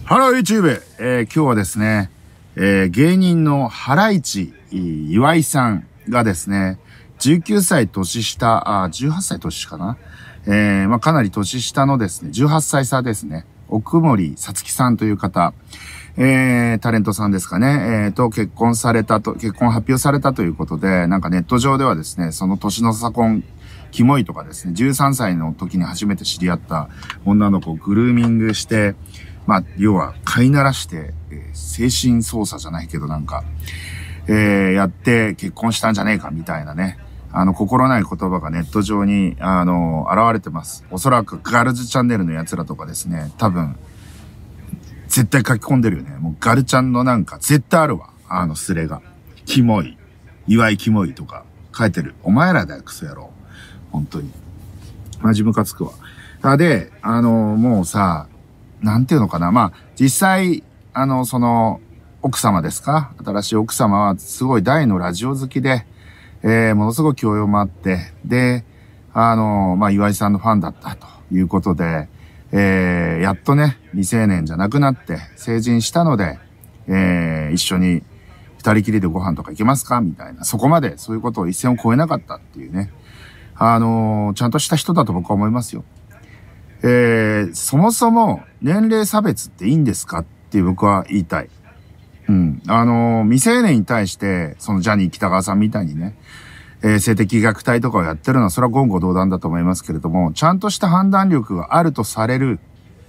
ハロー YouTube、今日はですね、芸人のハライチ岩井さんがですね、19歳年下、18歳年下かな、かなり年下のですね、18歳差ですね、奥森さつきさんという方、タレントさんですかね、結婚発表されたということで、なんかネット上ではですね、その年の差婚、キモいとかですね、13歳の時に初めて知り合った女の子をグルーミングして、要は飼いならして、精神操作じゃないけどなんか、やって結婚したんじゃねえかみたいなね、心ない言葉がネット上に、現れてます。おそらくガルズチャンネルの奴らとかですね、多分、絶対書き込んでるよね。もうガルちゃんのなんか絶対あるわ。スレが。キモい。岩井キモいとか書いてる。お前らだよ、クソ野郎。本当に。マジムカつくわ。で、もうさ、なんていうのかな。実際、その、奥様ですか？新しい奥様はすごい大のラジオ好きで、ものすごく教養もあって、で、岩井さんのファンだったということで、やっとね、未成年じゃなくなって成人したので、一緒に二人きりでご飯とか行けますかみたいな。そこまでそういうことを一線を越えなかったっていうね。ちゃんとした人だと僕は思いますよ。そもそも年齢差別っていいんですかって僕は言いたい。未成年に対して、そのジャニー喜多川さんみたいにね、性的虐待とかをやってるのは、それは言語道断だと思いますけれども、ちゃんとした判断力があるとされる、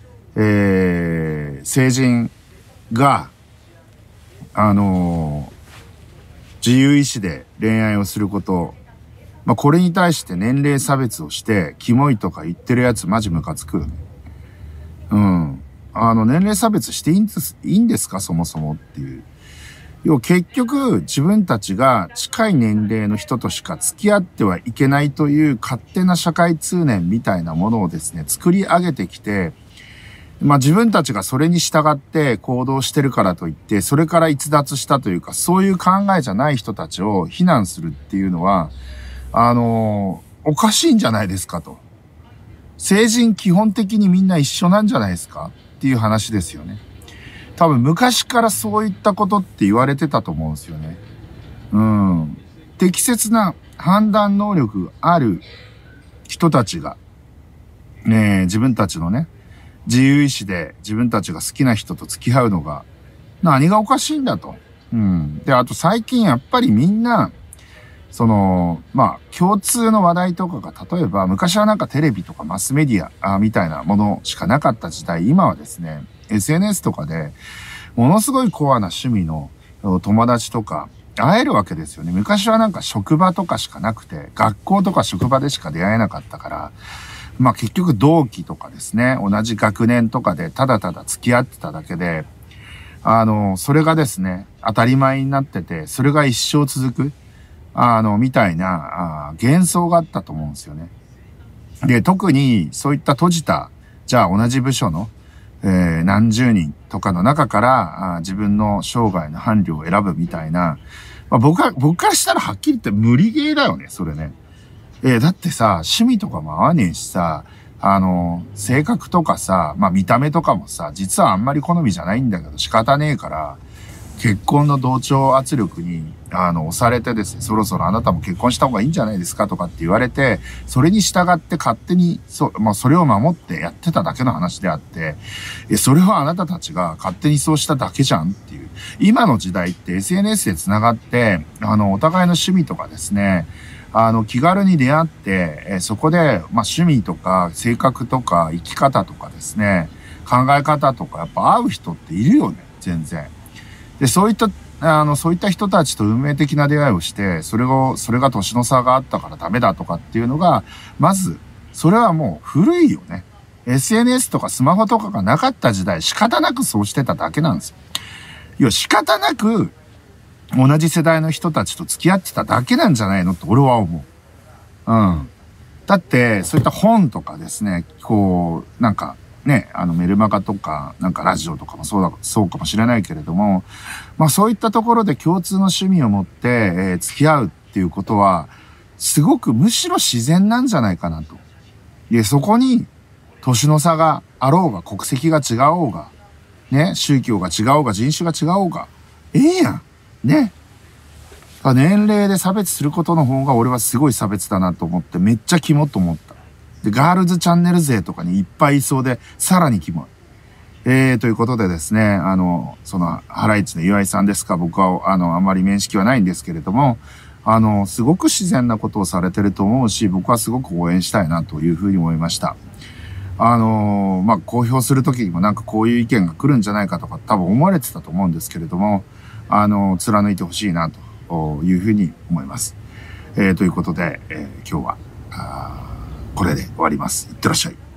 成人が、自由意志で恋愛をすること、これに対して年齢差別をして、キモいとか言ってるやつマジムカつくよね。年齢差別していいんですかそもそもっていう。要は結局自分たちが近い年齢の人としか付き合ってはいけないという勝手な社会通念みたいなものをですね、作り上げてきて、自分たちがそれに従って行動してるからといって、それから逸脱したというか、そういう考えじゃない人たちを非難するっていうのは、おかしいんじゃないですかと。成人基本的にみんな一緒なんじゃないですかっていう話ですよね。多分昔からそういったことって言われてたと思うんですよね。適切な判断能力がある人たちが、自分たちのね、自由意志で自分たちが好きな人と付き合うのが何がおかしいんだと。で、あと最近やっぱりみんな、共通の話題とかが、例えば、昔はなんかテレビとかマスメディアみたいなものしかなかった時代、今はですね、SNS とかで、ものすごいコアな趣味の友達とか、会えるわけですよね。昔はなんか職場とかしかなくて、学校とか職場でしか出会えなかったから、結局同期とかですね、同じ学年とかでただただ付き合ってただけで、それがですね、当たり前になってて、それが一生続く。みたいな、幻想があったと思うんですよね。で、特にそういった閉じた、じゃあ同じ部署の、何十人とかの中から自分の生涯の伴侶を選ぶみたいな、僕からしたらはっきり言って無理ゲーだよね、それね。だってさ、趣味とかも合わねえしさ、性格とかさ、見た目とかもさ、実はあんまり好みじゃないんだけど仕方ねえから、結婚の同調圧力に、押されてですね、そろそろあなたも結婚した方がいいんじゃないですかとかって言われて、それに従って勝手に、それを守ってやってただけの話であって、それはあなたたちが勝手にそうしただけじゃんっていう。今の時代って SNS で繋がって、お互いの趣味とかですね、気軽に出会って、そこで、趣味とか性格とか生き方とかですね、考え方とかやっぱ合う人っているよね、全然。で、そういった人たちと運命的な出会いをして、それが年の差があったからダメだとかっていうのが、まず、それはもう古いよね。SNS とかスマホとかがなかった時代、仕方なくそうしてただけなんですよ。いや、仕方なく、同じ世代の人たちと付き合ってただけなんじゃないのって俺は思う。だって、そういった本とかですね、なんか、ね、メルマガとか、なんかラジオとかもそうかもしれないけれども、そういったところで共通の趣味を持って、付き合うっていうことは、すごくむしろ自然なんじゃないかなと。で、そこに、年の差があろうが、国籍が違おうが、 ね、宗教が違おうが人種が違おうが、ええやん。ね。年齢で差別することの方が俺はすごい差別だなと思って、めっちゃキモと思った。で、ガールズチャンネル勢とかにいっぱいいそうで、さらにキモい。ということでですね、ハライチの岩井さんですか、僕は、あんまり面識はないんですけれども、すごく自然なことをされてると思うし、僕はすごく応援したいなというふうに思いました。公表するときにもなんかこういう意見が来るんじゃないかとか多分思われてたと思うんですけれども、貫いてほしいなというふうに思います。ということで、今日は、これで終わります。いってらっしゃい。